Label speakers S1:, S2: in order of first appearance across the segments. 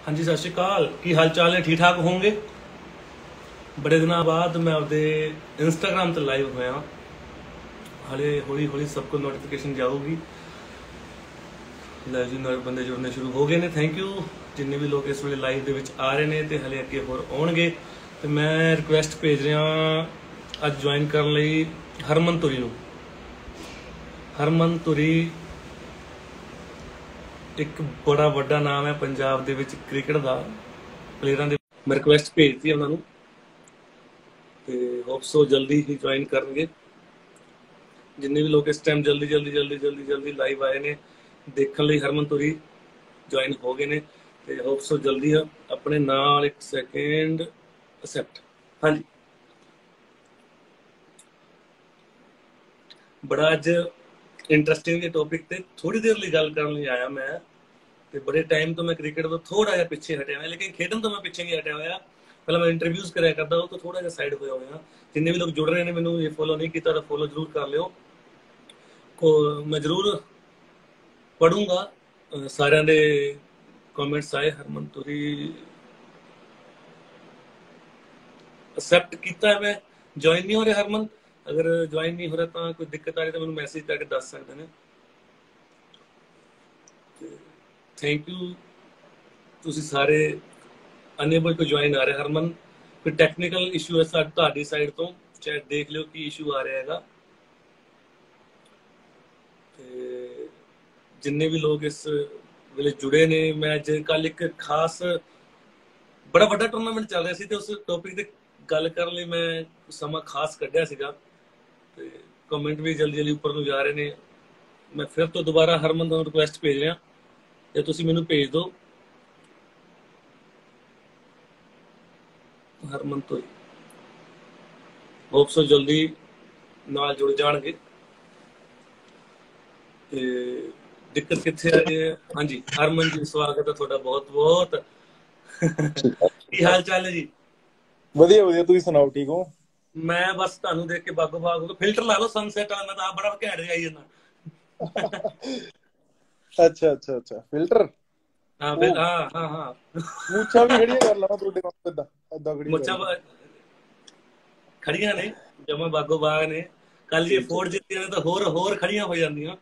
S1: हाँ जी, सत श्री अकाल। की हाल चाल है? ठीक ठाक होंगे? बड़े दिनों बाद मैं आपदे इंस्टाग्राम ते लाइव होया। हाले हौली हौली सबको नोटिफिकेशन जाऊगी। लै जी बंदे जुड़ने शुरू हो गए ने। थैंक यू जिन्ने भी लोग इस वे लाइव दे विच आ रहे ने ते हले अगे होर आउणगे। ते मैं रिक्वेस्ट भेज रहा अज ज्वाइन करन लई हरमन तुरी नूं। हरमन तुरी एक बड़ा वड्डा नाम है पंजाब दे विच क्रिकेट दा। प्लेयरां दे मैं रिक्वेस्ट भेजती उन्होंने ते होप सो जल्दी ही ज्वाइन करनगे। जिन्ने भी लोग इस टाइम जल्दी जल्दी जल्दी जल्दी जल्दी लाइव आए ने देखने लई हरमन तुरी ज्वाइन हो गए ने ते होप सो जल्दी अपने नाल एक सेकेंड एक्सेप्ट। हाँ जी, बड़ा अज इंटरस्टिंग टॉपिक ते थोड़ी देर लिए गल करन लई आया मैं। ते बड़े टाइम तो मैं क्रिकेट तो थोड़ा जिहा पिछे हटिया हुआ, लेकिन खेडन तो मैं पिछे नहीं हटिया हुआ। पहले मैं इंटरव्यूज कराया करता हूँ तो थोड़ा जिहा साइड होया हुआ। जिन्ने भी लोग जुड़ रहे हैं मैंने ये फॉलो नहीं किया तो फॉलो जरूर कर लियो। को मैं जरूर पढ़ूंगा सारे दे कमेंट्स आए। हरमन तुरी एक्सेप्ट किया मैं, ज्वाइन नहीं हो रहा। हरमन अगर ज्वाइन नहीं हो रहा तो कोई दिक्कत आ रही तो मैं मैसेज करके दस सकते हैं। थैंक यू तुसी सारे अनेबल टू ज्वाइन आ रहे। हरमन कोई टैक्नीकल इशू है ਤੁਹਾਡੀ ਸਾਈਡ ਤੋਂ, ਚਾहे देख लियो कि इशू आ रहा हैगा। ਤੇ जिन्ने भी लोग इस ਵੇਲੇ जुड़े ने, मैं ਅੱਜ ਕੱਲ ਇੱਕ ਖਾਸ बड़ा ਵੱਡਾ टूर्नामेंट ਚੱਲ ਰਿਹਾ ਸੀ ਤੇ ਉਸ ਟੌਪਿਕ ਤੇ ਗੱਲ ਕਰਨ ਲਈ ਮੈਂ ਸਮਾਂ ਖਾਸ ਕੱਢਿਆ ਸੀਗਾ। ਤੇ ਕਮੈਂਟ ਵੀ ਜਲਦੀ ਜਲਦੀ ਉੱਪਰ ਨੂੰ ਜਾ ਰਹੇ ਨੇ। ਮੈਂ ਫਿਰ ਤੋਂ ਦੁਬਾਰਾ ਹਰਮਨ ਨੂੰ ਰਿਕੁਐਸਟ ਭੇਜ ਰਿਹਾ ਜੇ ਤੁਸੀਂ ਮੈਨੂੰ ਭੇਜ ਦਿਓ। ਹਰਮਨ ਤੋਂ ਹੋਪ ਸੋ ਜਲਦੀ ਨਾਲ ਜੁੜ ਜਾਣਗੇ। ਤੇ ਦਿੱਕਤ ਕਿੱਥੇ ਆ ਜੇ? ਹਾਂਜੀ ਹਰਮਨ ਜੀ, ਸਵਾਗਤ ਹੈ ਤੁਹਾਡਾ ਬਹੁਤ ਬਹੁਤ। ਕੀ ਹਾਲ ਚਾਲ ਹੈ ਜੀ?
S2: ਵਧੀਆ ਵਧੀਆ, ਤੁਸੀਂ ਸੁਣਾਓ, ਠੀਕ ਹੋ?
S1: ਮੈਂ ਬਸ ਤੁਹਾਨੂੰ ਦੇਖ ਕੇ ਬਾਗੋ ਬਾਗ ਫਿਲਟਰ ਲਾ ਲਓ ਸਨਸੈਟ ਵਾਲਾ, ਮੈਂ ਤਾਂ ਆਪ ਬੜਾ ਘੈਂਟ ਜਿਹਾ ਆਈ ਜਾਂਦਾ।
S2: ਅੱਛਾ ਅੱਛਾ ਅੱਛਾ, ਫਿਲਟਰ।
S1: ਹਾਂ
S2: ਉਹ
S1: ਹਾਂ ਹਾਂ ਹਾਂ,
S2: ਮੂਛਾਂ ਵੀ ਖੜੀਆਂ ਕਰ ਲਵਾਂ ਤੁਹਾਡੇ ਕੋਲ? ਏਦਾਂ ਏਦਾਂ ਖੜੀਆਂ ਕਰ
S1: ਮੁੱਛਾਂ
S2: ਲਵਾਂ?
S1: ਖੜੀਆਂ ਨੇ, ਜਮਾ ਬਾਗੋ ਬਾਗ ਨੇ। ਕੱਲ ਜੇ ਫੋੜ ਜਿੱਤੀਆਂ ਨੇ ਤਾਂ ਹੋਰ ਹੋਰ ਖੜੀਆਂ ਹੋ ਜਾਂਦੀਆਂ।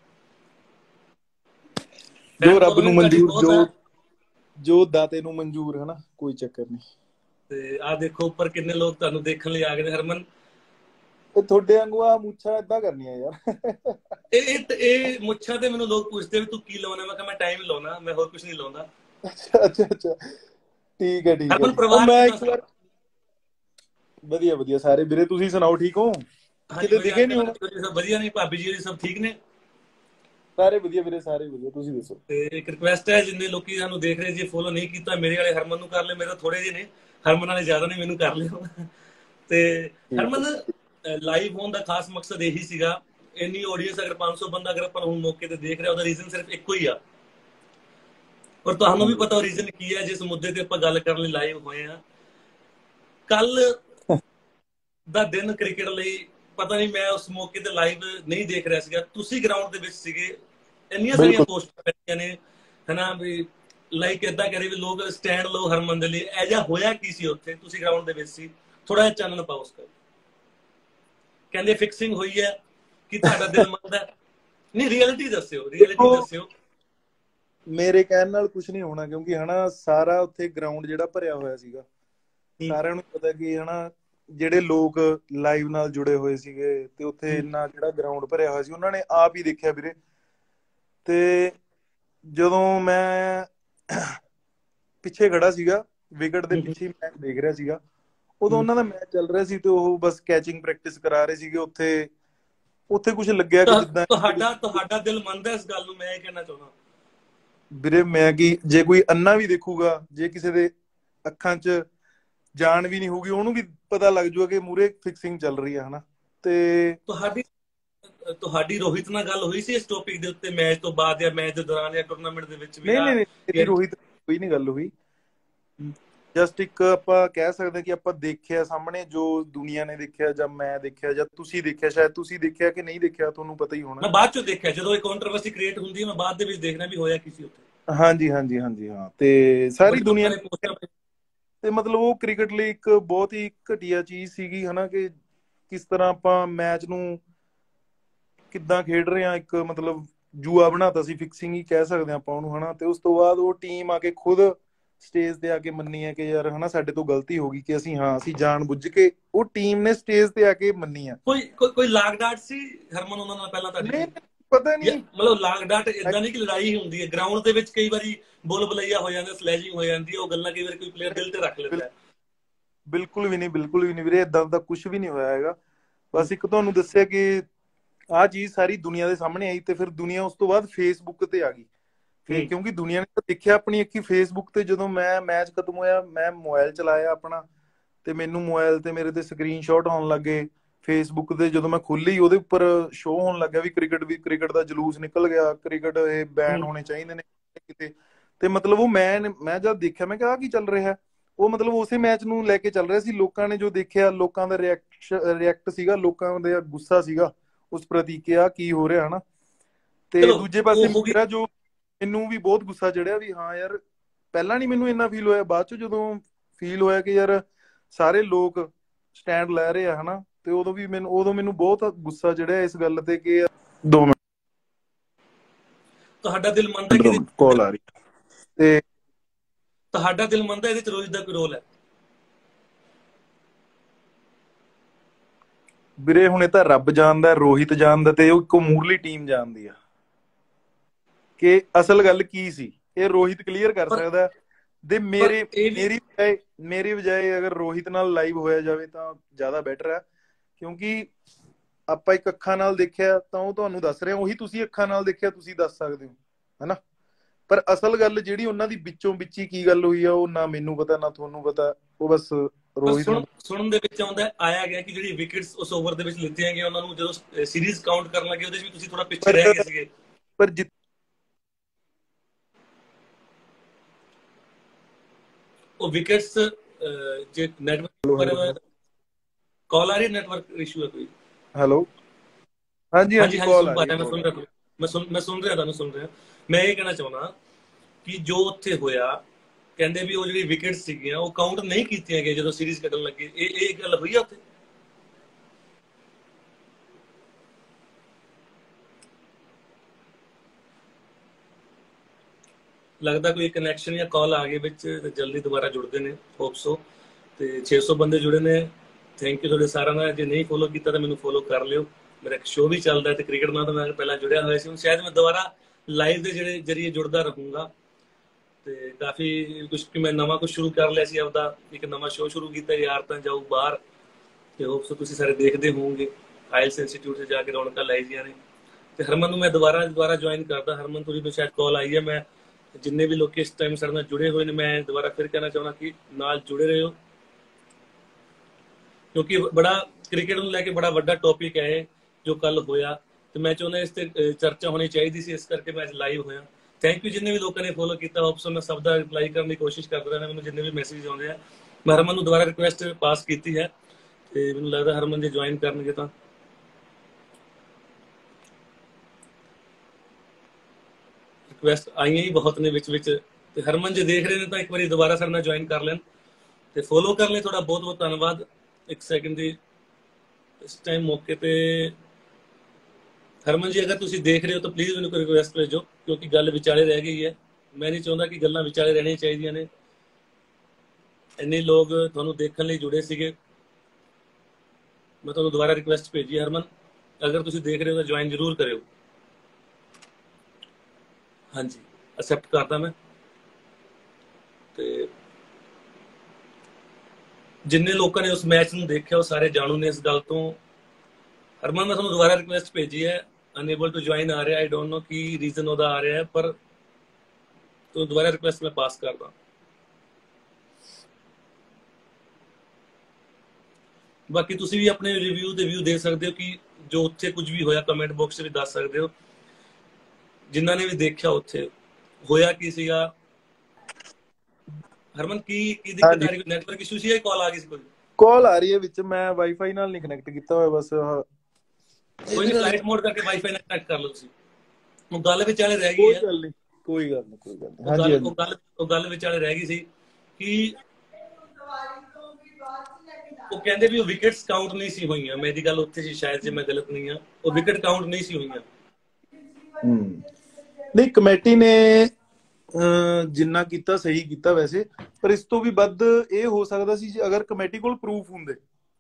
S2: ਜੋ
S1: ਫੈਨ
S2: ਰੱਬ ਨੂੰ
S1: ਫੋਲੋਇੰਗ ਤੁਹਾਡੀ
S2: ਮਨਜ਼ੂਰ,
S1: ਬਹੁਤ
S2: ਜੋ
S1: ਹੈ।
S2: ਜੋ ਦਾਤੇ ਨੂੰ ਮਨਜ਼ੂਰ ਹੈ ਨਾ, ਕੋਈ ਚੱਕਰ ਨਹੀਂ।
S1: ਤੇ ਆਹ ਦੇਖੋ ਉੱਪਰ ਕਿੰਨੇ ਲੋਕ ਤੁਹਾਨੂੰ ਦੇਖਣ ਲਈ ਆ ਗਏ ਨੇ। ਹਰਮਨ
S2: ਇਹ ਤੁਹਾਡੇ ਵਾਂਗੂ ਆ ਮੂਛਾਂ ਏਦਾਂ ਕਰਨੀਆਂ ਯਾਰ।
S1: ਇਹ ਮੁੱਛਾਂ ਤੇ ਮੈਨੂੰ ਲੋਕ ਪੁੱਛਦੇ ਵੀ ਤੂੰ ਕੀ ਲਾਉਣਾ, ਮੈਂ ਕਿਹਾ ਮੈਂ ਟਾਈਮ ਲਾਉਣਾ, ਮੈਂ ਹੋਰ ਕੁਝ ਨਹੀਂ ਲਾਉਂਦਾ।
S2: ਅੱਛਾ ਅੱਛਾ ਅੱਛਾ, ਠੀਕ ਹੈ ਠੀਕ ਹੈ
S1: ਹਰਮਨ
S2: ਠੀਕ। ਉਹ
S1: ਪਰਿਵਾਰ
S2: ਮੈਂ
S1: ਕਿੱਦਾਂ
S2: ਇੱਕ ਵਾਰ,
S1: ਸਾਰਾ?
S2: ਵਧੀਆ ਵਧੀਆ ਸਾਰੇ ਵੀਰੇ, ਤੁਸੀਂ ਸੁਣਾਓ, ਠੀਕ ਹੋ?
S1: ਹਾਂਜੀ
S2: ਕਿਤੇ
S1: ਵਧੀਆ
S2: ਦਿਖੇ ਨਹੀਂ
S1: ਅੰਕਲ
S2: ਹੁਣ?
S1: ਆਂਟੀ ਸਭ ਵਧੀਆ ਨੇ? ਭਾਬੀ ਜੀ ਸਭ ਠੀਕ ਨੇ?
S2: ਸਾਰੇ ਵਧੀਆ ਵੀਰੇ, ਸਾਰੇ ਵਧੀਆ, ਤੁਸੀਂ ਦੱਸੋ।
S1: ਤੇ ਇੱਕ ਰਿਕੁਐਸਟ ਹੈ, ਜਿੰਨੇ ਲੋਕੀ ਸਾਨੂੰ ਦੇਖ ਰਹੇ ਜੀ ਫੋਲੋ ਨਹੀਂ ਕੀਤਾ, ਮੇਰੇ ਵਾਲੇ ਹਰਮਨ ਨੂੰ ਕਰ ਲਿਓ। ਮੇਰੇ ਥੋੜੇ ਜਿਹੇ ਨੇ, ਹਰਮਨ ਵਾਲੇ ਜ਼ਿਆਦਾ ਨੇ, ਮੈਨੂੰ ਕਰ ਲਿਓ। ਤੇ
S2: ਠੀਕ ਹੈ।
S1: ਹਰਮਨ ਲਾਈਵ ਹੋਣ ਦਾ ਖਾਸ ਮਕਸਦ ਇਹੀ ਸੀਗਾ। ਇੰਨੀ ਆਡੀਅנס ਅਗਰ 500 ਬੰਦਾ ਅਗਰ ਆਪਾਂ ਹੁਣ ਮੌਕੇ ਤੇ ਦੇਖ ਰਿਹਾ, ਉਹਦਾ ਰੀਜ਼ਨ ਸਿਰਫ ਇੱਕੋ ਹੀ ਆ। ਔਰ ਤੁਹਾਨੂੰ ਵੀ
S2: ਹਾਂਜੀ
S1: ਪਤਾ ਉਹ ਰੀਜ਼ਨ ਕੀ ਹੈ ਜਿਸ ਮੁੱਦੇ ਤੇ ਆਪਾਂ ਗੱਲ ਕਰਨ ਲਈ ਲਾਈਵ ਹੋਏ ਆ। ਕੱਲ ਦਾ ਦਿਨ ਕ੍ਰਿਕਟ ਲਈ ਪਤਾ ਨਹੀਂ, ਮੈਂ ਉਸ ਮੌਕੇ ਤੇ ਲਾਈਵ ਨਹੀਂ ਦੇਖ ਰਿਹਾ ਸੀਗਾ, ਤੁਸੀਂ ਗਰਾਊਂਡ ਦੇ ਵਿੱਚ ਸੀਗੇ। ਇੰਨੀਆਂ ਸਾਰੀਆਂ
S2: ਬਿਲਕੁਲ।
S1: ਪੋਸਟਾਂ ਪੈਂਦੀਆਂ ਨੇ ਹਨਾ ਵੀ ਲਾਈਕ ਇਦਾਂ ਕਰੇ ਵੀ ਲੋਕ ਸਟੈਂਡ ਲਓ ਹਰਮਨ ਦੇ ਲਈ। ਇਹ ਜਿਹਾ ਹੋਇਆ ਕੀ ਸੀ ਉੱਥੇ? ਤੁਸੀਂ ਗਰਾਊਂਡ ਦੇ ਵਿੱਚ ਸੀ, ਥੋੜਾ ਜਿਹਾ ਚਾਨਣ ਪਾਓ ਉਸ ਤੇ। ਕਹਿੰਦੇ ਫਿਕਸਿੰਗ ਹੋਈ ਹੈ, ਕਿ ਤੁਹਾਡਾ ਦਿਲ ਮੰਨਦਾ? ਨਹੀਂ ਰਿਐਲਿਟੀ ਦੱਸਿਓ, ਰਿਐਲਿਟੀ
S2: ਦੇਖੋ,
S1: ਦੱਸਿਓ।
S2: ਮੇਰੇ ਕਹਿਣ ਨਾਲ ਕੁਝ ਨਹੀਂ ਹੋਣਾ, ਕਿਉਂਕਿ ਹਨਾ ਸਾਰਾ ਉੱਥੇ ਗਰਾਊਂਡ ਜਿਹੜਾ ਭਰਿਆ ਹੋਇਆ ਸੀਗਾ। ਸਾਰਿਆਂ ਨੂੰ ਪਤਾ ਕਿ ਹਨਾ ਜਿਹੜੇ ਲੋਕ ਲਾਈਵ ਨਾਲ ਜੁੜੇ ਹੋਏ ਸੀਗੇ ਤੇ ਉੱਥੇ ਇੰਨਾ ਜਿਹੜਾ ਗਰਾਊਂਡ ਭਰਿਆ ਹੋਇਆ ਸੀ, ਉਹਨਾਂ ਨੇ ਆਪ ਹੀ ਦੇਖਿਆ ਵੀਰੇ। ਤੇ ਜਦੋਂ ਮੈਂ ਪਿੱਛੇ ਖੜਾ ਸੀਗਾ, ਵਿਕਟ ਦੇ ਪਿੱਛੇ ਮੈਚ ਦੇਖ ਰਿਹਾ ਸੀਗਾ, ਉਦੋਂ ਉਹਨਾਂ ਦਾ ਮੈਚ ਚੱਲ ਰਿਹਾ ਸੀ ਤੇ ਉਹ ਬਸ ਕੈਚਿੰਗ ਪ੍ਰੈਕਟਿਸ ਕਰਾ ਰਹੇ ਸੀਗੇ। ਉੱਥੇ ਉੱਥੇ ਕੁਝ ਲੱਗਿਆ ਕਿ ਜਿੱਦਾਂ
S1: ਤੁਹਾਡਾ ਦਿਲ ਮੰਨਦਾ ਇਸ ਗੱਲ ਨੂੰ? ਮੈਂ ਇਹ ਕਹਿਣਾ ਚਾਹੁੰਦਾ
S2: ਵੀਰੇ, ਮੈਂ ਕੀ, ਜੇ ਕੋਈ ਅੰਨਾ ਵੀ ਦੇਖੂਗਾ, ਜੇ ਕਿਸੇ ਦੇ ਅੱਖਾਂ 'ਚ ਜਾਨ ਵੀ ਨਹੀਂ ਹੋਊਗੀ, ਉਹਨੂੰ ਵੀ ਪਤਾ ਲੱਗ ਜਾਊਗਾ ਕਿ ਮੂਰੇ ਫਿਕਸਿੰਗ ਚੱਲ ਰਹੀ ਹੈ ਹਨਾ। ਤੇ
S1: ਤੁਹਾਡੀ ਰੋਹਿਤ ਨਾਲ ਗੱਲ ਹੋਈ ਸੀ ਇਸ ਟੌਪਿਕ ਦੇ ਉੱਤੇ ਮੈਚ ਤੋਂ ਬਾਅਦ ਜਾਂ ਮੈਚ ਦੇ ਦੌਰਾਨ ਜਾਂ ਟੂਰਨਾਮੈਂਟ ਦੇ ਵਿੱਚ ਵੀ?
S2: ਨਹੀਂ ਨਹੀਂ ਨਹੀਂ, ਮੇਰੀ ਰੋਹਿਤ ਕੋਈ ਨਹੀਂ ਗੱਲ ਹੋਈ। ਜਸਟ ਇੱਕ ਆਪਾਂ ਕਹਿ ਸਕਦੇ ਕਿ ਆਪਾਂ ਦੇਖਿਆ ਸਾਹਮਣੇ, ਜੋ ਦੁਨੀਆ ਨੇ ਦੇਖਿਆ ਜਾਂ ਮੈਂ ਦੇਖਿਆ ਜਾਂ ਤੁਸੀਂ ਦੇਖਿਆ, ਸ਼ਾਇਦ ਤੁਸੀਂ ਦੇਖਿਆ ਕਿ ਨਹੀਂ ਦੇਖਿਆ, ਤੁਹਾਨੂੰ ਪਤਾ ਹੀ ਹੋਣਾ।
S1: ਮੈਂ ਬਾਅਦ ਚੋਂ ਦੇਖਿਆ ਜਦੋਂ ਇਹ ਕੰਟਰੋਵਰਸੀ ਕ੍ਰੀਏਟ ਹੁੰਦੀ ਹੈ, ਮੈਂ ਬਾਅਦ ਦੇ ਵਿੱਚ ਦੇਖਣਾ ਵੀ ਹੋਇਆ ਕੀ ਸੀ ਉੱਥੇ।
S2: ਹਾਂਜੀ ਹਾਂਜੀ ਹਾਂਜੀ ਹਾਂ, ਤੇ ਸਾਰੀ
S1: ਬੜੇ
S2: ਦੁਨੀਆ
S1: ਲੋਕਾਂ ਨੇ
S2: ਨੇ।
S1: ਪੋਸਟਾਂ
S2: ਤੇ ਮਤਲਬ ਉਹ ਕ੍ਰਿਕਟ ਲਈ ਇੱਕ ਬਹੁਤ ਹੀ ਘਟੀਆ ਚੀਜ਼ ਸੀਗੀ ਹਨਾ, ਕਿ ਕਿਸ ਤਰ੍ਹਾਂ ਆਪਾਂ ਮੈਚ ਨੂੰ ਕਿੱਦਾਂ ਖੇਡ ਰਹੇ ਆ, ਇੱਕ ਮਤਲਬ ਜੂਆ ਬਣਾਤਾ ਸੀ, ਫਿਕਸਿੰਗ ਹੀ ਕਹਿ ਸਕਦੇ ਆ ਆਪਾਂ ਉਹਨੂੰ ਹਨਾ। ਤੇ ਉਸ ਤੋਂ ਬਾਅਦ ਉਹ ਟੀਮ ਆ ਕੇ ਖੁਦ ਸਟੇਜ ਤੇ ਆ ਕੇ ਮੰਨੀ ਹੈ ਕਿ ਯਾਰ ਹਨਾ ਸਾਡੇ ਤੋਂ ਗਲਤੀ ਹੋ ਗਈ, ਕਿ ਅਸੀਂ ਜਾਣ ਬੁੱਝ ਕੇ, ਉਹ ਟੀਮ ਨੇ ਸਟੇਜ ਤੇ ਆ ਕੇ ਮੰਨੀ ਆ।
S1: ਕੋਈ ਲਾਗ ਡਾਟ ਸੀ ਹਰਮਨ ਉਹਨਾਂ ਨਾਲ ਪਹਿਲਾਂ ਤੁਹਾਡੀ
S2: ਨਹੀਂ,
S1: ਕੋਈ?
S2: ਪਤਾ
S1: ਜਾਂ
S2: ਨਹੀਂ।
S1: ਮਤਲਬ ਲਾਗ ਡਾਟ ਇਦਾਂ ਨਹੀਂ ਕਿ ਲੜਾਈ ਹੁੰਦੀ ਹੈ ਗਰਾਊਂਡ ਦੇ ਵਿੱਚ, ਕਈ ਵਾਰੀ ਬੁੱਲ ਬੁਲਈਆ ਹੋ ਜਾਂਦਾ, ਸਲੈਜਿੰਗ ਹੋ ਜਾਂਦੀ ਹੈ, ਉਹ ਗੱਲਾਂ ਕਈ ਵਾਰੀ ਕੋਈ ਪਲੇਅਰ ਦਿਲ ਤੇ ਰੱਖ ਲੈਂਦਾ ਹੈ।
S2: ਬਿਲਕੁਲ ਵੀ ਨਹੀਂ, ਬਿਲਕੁਲ ਵੀ ਨਹੀਂ ਵੀਰੇ, ਇਦਾਂ ਦਾ ਕੁਝ ਵੀ ਨਹੀਂ ਹੋਇਆ ਹੈਗਾ। ਬਸ ਇੱਕ ਤੁਹਾਨੂੰ ਦੱਸਿਆ ਕਿ ਆਹ ਚੀਜ਼ ਸਾਰੀ ਦੁਨੀਆ ਦੇ ਸਾਹਮਣੇ ਆਈ, ਤੇ ਫਿਰ ਦੁਨੀਆ ਉਸ ਤੋਂ ਬਾਅਦ ਫੇਸਬੁੱਕ ਤੇ ਆ ਗਈ। ਫੇਰ ਕਿਉਂਕਿ ਦੁਨੀਆ ਨੇ ਤਾਂ ਦੇਖਿਆ ਆਪਣੀ ਅੱਖੀ ਫੇਸਬੁੱਕ ਤੇ, ਜਦੋਂ ਮੈਂ ਮੈਚ ਖਤਮ ਹੋਇਆ ਮੈਂ ਮੋਬਾਈਲ ਚਲਾਇਆ ਆਪਣਾ, ਤੇ ਮੈਨੂੰ ਮੋਬਾਈਲ ਤੇ ਮੇਰੇ ਤੇ ਸਕਰੀਨਸ਼ਾਟ ਆਉਣ ਲੱਗੇ। ਫੇਸਬੁੱਕ ਤੇ ਜਦੋਂ ਮੈਂ ਖੋਲੀ, ਉਹਦੇ ਉੱਪਰ ਸ਼ੋਅ ਹੋਣ ਲੱਗਿਆ ਵੀ ਕ੍ਰਿਕਟ ਦਾ ਜਲੂਸ ਨਿਕਲ ਗਿਆ, ਕ੍ਰਿਕਟ ਇਹ ਬੈਨ ਹੋਣੇ ਚਾਹੀਦੇ ਨੇ ਕਿਤੇ। ਤੇ ਮਤਲਬ ਉਹ ਮੈਂ ਜਦ ਦੇਖਿਆ, ਮੈਂ ਕਿਹਾ ਆਹ ਕੀ ਚੱਲ ਰਿਹਾ। ਉਹ ਮਤਲਬ ਉਸੇ ਮੈਚ ਨੂੰ ਲੈ ਕੇ ਚੱਲ ਰਿਹਾ ਸੀ। ਲੋਕਾਂ ਨੇ ਜੋ ਦੇਖਿਆ, ਲੋਕਾਂ ਦਾ ਰਿਐਕਟ ਸੀਗਾ, ਲੋਕਾਂ ਦਾ ਗੁੱਸਾ ਸੀਗਾ ਉਸ ਪ੍ਰਤੀ, ਕਿ ਆਹ ਕੀ ਹੋ ਰਿਹਾ ਹਨਾ। ਤੇ
S1: ਚਲੋ
S2: ਦੂਜੇ
S1: ਉਹ
S2: ਪਾਸੇ
S1: ਹੋ ਗਈ।
S2: ਮੇਰਾ ਜੋ, ਮੈਨੂੰ ਵੀ ਬਹੁਤ ਗੁੱਸਾ ਚੜਿਆ ਵੀ ਹਾਂ ਯਾਰ, ਪਹਿਲਾਂ ਨਹੀਂ ਮੈਨੂੰ ਇੰਨਾ ਫੀਲ ਹੋਇਆ, ਬਾਅਦ ਚ ਜਦੋਂ ਫੀਲ ਹੋਇਆ ਕਿ ਯਾਰ ਸਾਰੇ ਲੋਕ ਸਟੈਂਡ ਲੈ ਰਹੇ ਆ ਹਨਾ, ਤੇ ਉਦੋਂ ਮੈਨੂੰ ਬਹੁਤ ਗੁੱਸਾ ਚੜਿਆ ਇਸ ਗੱਲ ਤੇ ਕਿ 2
S1: ਤੁਹਾਡਾ ਦਿਲ ਮੰਨਦਾ ਕਿ
S2: ਮਿੰਟ ਕਾਲ ਆ ਰਹੀ ਤੇ
S1: ਤੁਹਾਡਾ ਦਿਲ ਮੰਨਦਾ ਇਹਦੇ ਚ ਰੋਹਿਤ ਦਾ ਕੋਈ ਰੋਲ ਹੈ?
S2: ਵੀਰੇ ਹੁਣ ਇਹ ਤਾਂ ਰੱਬ ਜਾਣਦਾ, ਰੋਹਿਤ ਜਾਣਦਾ, ਤੇ ਉਹ ਇੱਕ ਮੂਰਲੀ ਟੀਮ ਜਾਣਦੀ ਆ ਕਿ ਅਸਲ ਗੱਲ ਕੀ ਸੀ। ਇਹ ਰੋਹਿਤ ਕਲੀਅਰ ਕਰ
S1: ਪਰ
S2: ਸਕਦਾ। ਦੇ
S1: ਪਰ
S2: ਮੇਰੇ
S1: ਇਹ ਵੀ
S2: ਮੇਰੀ ਬਜਾਏ ਅਗਰ ਰੋਹਿਤ ਨਾਲ ਲਾਈਵ ਹੋਇਆ ਜਾਵੇ ਤਾਂ ਜ਼ਿਆਦਾ ਬੈਟਰ ਹੈ, ਕਿਉਂਕਿ ਆਪਾਂ ਇੱਕ ਅੱਖਾਂ ਨਾਲ ਦੇਖਿਆ ਤਾਂ ਉਹ ਤੁਹਾਨੂੰ ਦੱਸ ਰਿਹਾ, ਉਹੀ ਤੁਸੀਂ ਅੱਖਾਂ ਨਾਲ ਦੇਖਿਆ ਤੁਸੀਂ ਦੱਸ ਸਕਦੇ ਹੋ ਹਨਾ। ਪਰ ਅਸਲ ਗੱਲ ਜਿਹੜੀ ਉਹਨਾਂ ਦੀ ਵਿੱਚੋਂ ਵਿੱਚੀ ਕੀ ਗੱਲ ਹੋਈ ਆ, ਉਹ ਨਾ ਮੈਨੂੰ ਪਤਾ ਨਾ ਤੁਹਾਨੂੰ ਪਤਾ, ਉਹ ਬਸ
S1: ਪਰ
S2: ਰੋਹਿਤ ਨੂੰ।
S1: ਸੁਣਨ ਦੇ ਵਿੱਚ ਆਇਆ ਗਿਆ ਕਿ ਜਿਹੜੀ ਵਿਕਟਸ ਉਸ ਓਵਰ ਦੇ ਵਿੱਚ ਲਿੱਤੀਆਂ ਗਈਆਂ, ਉਹਨਾਂ ਨੂੰ ਜਦੋਂ ਸੀਰੀਜ਼ ਕਾਊਂਟ ਕਰਨ ਲੱਗੇ ਉਹਦੇ ਵਿੱਚ ਵੀ ਤੁਸੀਂ ਥੋੜਾ ਪਿੱਛੇ
S2: ਪਰ
S1: ਰਹਿ ਗਏ ਸੀਗੇ।
S2: ਪਰ
S1: ਉਹ ਵਿਕਟਸ ਜੇ ਨੈਟਵਰਕ
S2: ਹੈਲੋ
S1: ਕਾਲ ਆ ਰਹੀ, ਨੈਟਵਰਕ ਇਸ਼ੂ ਹੈ ਕੋਈ?
S2: ਹੈਲੋ, ਹਾਂਜੀ
S1: ਹਾਂਜੀ
S2: ਹਾਂਜੀ
S1: ਹਾਂਜੀ,
S2: ਕਾਲ
S1: ਸੁਣ
S2: ਆ
S1: ਪਾ
S2: ਰਹੀ ਹੈ,
S1: ਰਿਹਾ, ਮੈਂ
S2: ਕਾਲ
S1: ਸੁਣ
S2: ਆ
S1: ਰਿਹਾ
S2: ਰਹੀ ਹੈ।
S1: ਮੈਂ ਸੁਣ ਰਿਹਾ, ਤੁਹਾਨੂੰ ਸੁਣ ਰਿਹਾ। ਮੈਂ ਇਹ ਕਹਿਣਾ ਚਾਹੁੰਦਾ ਕਿ ਜੋ ਉੱਥੇ ਹੋਇਆ, ਕਹਿੰਦੇ ਵੀ ਉਹ ਜਿਹੜੀ ਵਿਕਟਸ ਸੀਗੀਆਂ ਉਹ ਕਾਊਂਟ ਨਹੀਂ ਕੀਤੀਆਂ ਗਈਆਂ ਜਦੋਂ ਸੀਰੀਜ਼ ਕੱਢਣ ਲੱਗੇ, ਇਹ ਗੱਲ ਹੋਈ ਆ ਉੱਥੇ? ਲੱਗਦਾ ਕੋਈ ਕਨੈਕਸ਼ਨ ਜਾਂ ਕਾਲ ਆ ਗਈ ਵਿੱਚ, ਤੇ ਜਲਦੀ ਦੁਬਾਰਾ ਜੁੜਦੇ ਨੇ, ਹੋਪ ਸੋ। ਤੇ 600 ਬੰਦੇ ਜੁੜੇ ਨੇ, ਥੈਂਕ ਯੂ ਤੁਹਾਡੇ ਸਾਰਿਆਂ ਦਾ। ਜੇ ਨਹੀਂ ਫੋਲੋ ਕੀਤਾ ਤਾਂ ਮੈਨੂੰ ਫੋਲੋ ਕਰ ਲਿਓ। ਮੇਰਾ ਇੱਕ ਸ਼ੋਅ ਵੀ ਚੱਲਦਾ ਤੇ ਕ੍ਰਿਕਟ ਨਾਲ ਤਾਂ ਮੈਂ ਪਹਿਲਾਂ ਜੁੜਿਆ ਹੋਇਆ ਸੀ, ਹੁਣ ਸ਼ਾਇਦ ਮੈਂ ਦੁਬਾਰਾ ਲਾਈਵ ਦੇ ਜਿਹੜੇ ਜਰੀਏ ਜੁੜਦਾ ਰਹੂੰਗਾ। ਤੇ ਕਾਫੀ ਕੁਝ ਕਿ ਮੈਂ ਨਵਾਂ ਕੁਝ ਸ਼ੁਰੂ ਕਰ ਲਿਆ ਸੀ, ਆਪਦਾ ਇੱਕ ਨਵਾਂ ਸ਼ੋਅ ਸ਼ੁਰੂ ਕੀਤਾ, ਯਾਰ ਤਾਂ ਜਾਊ ਬਾਹਰ। ਤੇ ਹੋਪ ਸੋ ਤੁਸੀਂ ਸਾਰੇ ਦੇਖਦੇ ਹੋਵੋਗੇ। ਆਇਲਸ ਇੰਸਟੀਚਿਊਟ 'ਚ ਜਾ ਕੇ ਰੌਣਕਾਂ ਲਾਈ ਦੀਆਂ ਨੇ। ਤੇ ਹਰਮਨ ਨੂੰ ਮੈਂ ਦੁਬਾਰਾ ਜੁਆਇਨ ਕਰਦਾ। ਹਰਮਨ ਤੁਹਾਡੀ ਤੋਂ ਸ਼ਾਇਦ ਕਾਲ ਆਈ ਹੈ। ਮੈਂ ਜਿੰਨੇ ਵੀ ਲੋਕ ਇਸ ਟਾਈਮ ਸਾਡੇ ਨਾਲ ਜੁੜੇ ਹੋਏ ਨੇ, ਮੈਂ ਦੁਬਾਰਾ ਫਿਰ ਕਹਿਣਾ ਚਾਹੁੰਦਾ ਕਿ ਨਾਲ ਜੁੜੇ ਰਹੋ, ਕਿਉਂਕਿ ਬੜਾ ਕ੍ਰਿਕਟ ਨੂੰ ਲੈ ਕੇ ਬੜਾ ਵੱਡਾ ਟੌਪਿਕ ਹੈ ਜੋ ਕੱਲ ਹੋਇਆ, ਤੇ ਮੈਂ ਚਾਹੁੰਦਾ ਇਸ ਤੇ ਚਰਚਾ ਹੋਣੀ ਚਾਹੀਦੀ ਸੀ, ਇਸ ਕਰਕੇ ਮੈਂ ਅੱਜ ਲਾਈਵ ਹੋਇਆ। ਥੈਂਕ ਯੂ ਜਿੰਨੇ ਵੀ ਲੋਕਾਂ ਨੇ ਫੋਲੋ ਕੀਤਾ, ਹੋਪਸੋ ਮੈਂ ਸਭ ਦਾ ਰਿਪਲਾਈ ਕਰਨ ਦੀ ਕੋਸ਼ਿਸ਼ ਕਰਦਾ ਰਹਿਣਾ। ਮੈਨੂੰ ਜਿੰਨੇ ਵੀ ਮੈਸੇਜ ਆਉਂਦੇ ਆ, ਮੈਂ ਹਰਮਨ ਨੂੰ ਦੁਬਾਰਾ ਰਿਕੁਐਸਟ ਪਾਸ ਕੀਤੀ ਹੈ, ਤੇ ਮੈਨੂੰ ਲੱਗਦਾ ਹਰਮਨ ਜੇ ਜੁਆਇਨ ਕਰਨਗੇ ਤਾਂ ਰਿਕੁਐਸਟ ਆਈਆਂ ਹੀ ਬਹੁਤ ਨੇ ਵਿੱਚ। ਤੇ ਹਰਮਨ ਜੇ ਦੇਖ ਰਹੇ ਨੇ ਤਾਂ ਇੱਕ ਵਾਰੀ ਦੁਬਾਰਾ ਸਾਡੇ ਨਾਲ ਜੁਆਇਨ ਕਰ ਲੈਣ ਤੇ ਫੋਲੋ ਕਰ ਲੈ। ਤੁਹਾਡਾ ਬਹੁਤ ਬਹੁਤ ਧੰਨਵਾਦ। ਇੱਕ ਸੈਕਿੰਡ ਦੀ ਇਸ ਟਾਈਮ ਮੌਕੇ ਤੇ ਹਰਮਨ ਜੀ, ਅਗਰ ਤੁਸੀਂ ਦੇਖ ਰਹੇ ਹੋ ਤਾਂ ਪਲੀਜ਼ ਮੈਨੂੰ ਕੋਈ ਰਿਕੁਐਸਟ ਭੇਜੋ, ਕਿਉਂਕਿ ਗੱਲ ਵਿਚਾਲੇ ਰਹਿ ਗਈ ਹੈ। ਮੈਂ ਨਹੀਂ ਚਾਹੁੰਦਾ ਕਿ ਗੱਲਾਂ ਵਿਚਾਲੇ ਰਹਿਣੀਆਂ ਚਾਹੀਦੀਆਂ ਨੇ। ਇੰਨੇ ਲੋਕ ਤੁਹਾਨੂੰ ਦੇਖਣ ਲਈ ਜੁੜੇ ਸੀਗੇ। ਮੈਂ ਤੁਹਾਨੂੰ ਦੁਬਾਰਾ ਰਿਕੁਐਸਟ ਭੇਜੀ ਹਰਮਨ, ਅਗਰ ਤੁਸੀਂ ਦੇਖ ਰਹੇ ਹੋ ਤਾਂ ਜੁਆਇਨ ਜ਼ਰੂਰ ਕਰਿਓ। ਹਾਂਜੀ, ਅਸੈਪਟ ਕਰਦਾ ਮੈਂ। ਤੇ ਜਿੰਨੇ ਲੋਕਾਂ ਨੇ ਉਸ ਮੈਚ ਨੂੰ ਦੇਖਿਆ ਉਹ ਸਾਰੇ ਜਾਣੂ ਨੇ ਇਸ ਗੱਲ ਤੋਂ। ਹਰਮਨ, ਮੈਂ ਤੁਹਾਨੂੰ ਦੁਬਾਰਾ ਰਿਕੁਐਸਟ ਭੇਜੀ ਹੈ, ਅਨਏਬਲ ਟੂ ਜੁਆਇਨ ਆ ਰਿਹਾ। I don't know Ki reason ਉਹਦਾ ਆ ਰਿਹਾ ਹੈ, ਪਰ ਤੁਹਾਨੂੰ ਦੁਬਾਰਾ ਰਿਕੁਐਸਟ ਮੈਂ ਪਾਸ ਕਰਦਾ। ਬਾਕੀ ਤੁਸੀਂ ਵੀ ਆਪਣੇ ਰਿਵਿਊ ਦੇ ਵਿਊ ਦੇ ਸਕਦੇ ਹੋ ਕਿ ਜੋ ਉੱਥੇ ਕੁਝ ਵੀ ਹੋਇਆ, ਕਮੈਂਟ ਬਾਕਸ 'ਚ ਵੀ ਦੱਸ ਸਕਦੇ ਹੋ। ਜਿਨ੍ਹਾਂ ਨੇ ਵੀ ਦੇਖਿਆ ਉੱਥੇ ਹੋਇਆ ਕੀ ਸੀਗਾ। ਹਰਮਨ, ਕੀ ਦਿੱਕਤ
S2: ਹਾਂਜੀ,
S1: ਆ ਰਹੀ? ਕੋਈ ਨੈਟਵਰਕ ਇਸ਼ੂ ਸੀ ਜਾਂ ਕਾਲ ਆ ਗਈ ਸੀ ਕੋਈ?
S2: ਕਾਲ ਆ ਰਹੀ ਹੈ ਵਿੱਚ, ਮੈਂ ਵਾਈਫਾਈ ਨਾਲ ਨਹੀਂ ਕਨੈਕਟ ਕੀਤਾ ਹੋਇਆ, ਬਸ
S1: ਕੋਈ
S2: ਇਹਦੇ
S1: ਨਹੀਂ,
S2: ਨਾਲ।
S1: ਫਲਾਈਟ ਮੋਡ ਕਰਕੇ ਵਾਈਫਾਈ ਨਾਲ ਕਨੈਕਟ ਕਰ ਲਓ ਤੁਸੀਂ। ਹੁਣ ਗੱਲ ਵਿਚਾਲੇ ਰਹਿ ਗਈ
S2: ਕੋਈ
S1: ਹੈ।
S2: ਗੱਲ ਨਹੀਂ, ਕੋਈ ਗੱਲ ਨਹੀਂ, ਕੋਈ ਗੱਲ ਨਹੀਂ।
S1: ਉਹ
S2: ਹਾਂਜੀ
S1: ਗੱਲ
S2: ਹਾਂਜੀ।
S1: ਉਹ ਗੱਲ ਉਹ ਗੱਲ ਵਿਚਾਲੇ ਰਹਿ ਗਈ ਸੀ ਕਿ ਉਹ ਕਹਿੰਦੇ ਵੀ ਉਹ ਵਿਕਟਸ ਕਾਊਂਟ ਨਹੀਂ ਸੀ ਹੋਈਆਂ। ਮੇਰੀ ਗੱਲ ਉੱਥੇ ਸੀ ਸ਼ਾਇਦ, ਜੇ ਮੈਂ ਗਲਤ ਨਹੀਂ ਆ, ਉਹ ਵਿਕਟ ਕਾਊਂਟ ਨਹੀਂ ਸੀ ਹੋਈਆਂ।
S2: ਨਹੀਂ, ਕਮੇਟੀ ਨੇ ਜਿੰਨਾ ਕੀਤਾ ਸਹੀ ਕੀਤਾ ਵੈਸੇ, ਪਰ ਇਸ ਤੋਂ ਵੀ ਵੱਧ ਇਹ ਹੋ ਸਕਦਾ ਸੀ ਅਗਰ ਕਮੇਟੀ ਕੋਲ ਪ੍ਰੂਫ ਹੁੰਦੇ।